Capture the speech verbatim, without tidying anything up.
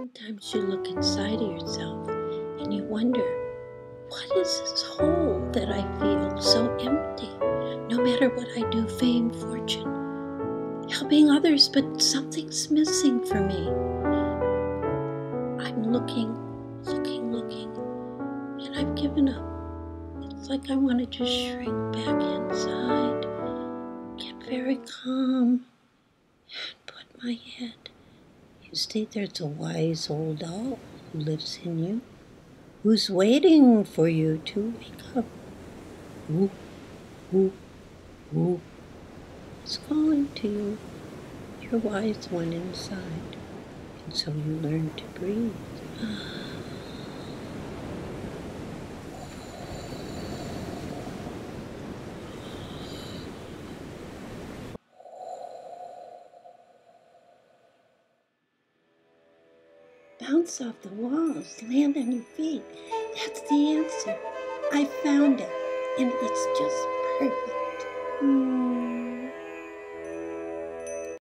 Sometimes you look inside of yourself and you wonder, what is this hole that I feel so empty? No matter what I do, fame, fortune, helping others, but something's missing for me. I'm looking, looking, looking, and I've given up. It's like I want to just shrink back inside, get very calm, and put my head. You see, there's a wise old owl who lives in you, who's waiting for you to wake up. Whoop, whoop, whoop. It's calling to you, your wise one inside. And so you learn to breathe. Bounce off the walls, land on your feet. That's the answer. I found it, and it's just perfect. Mm.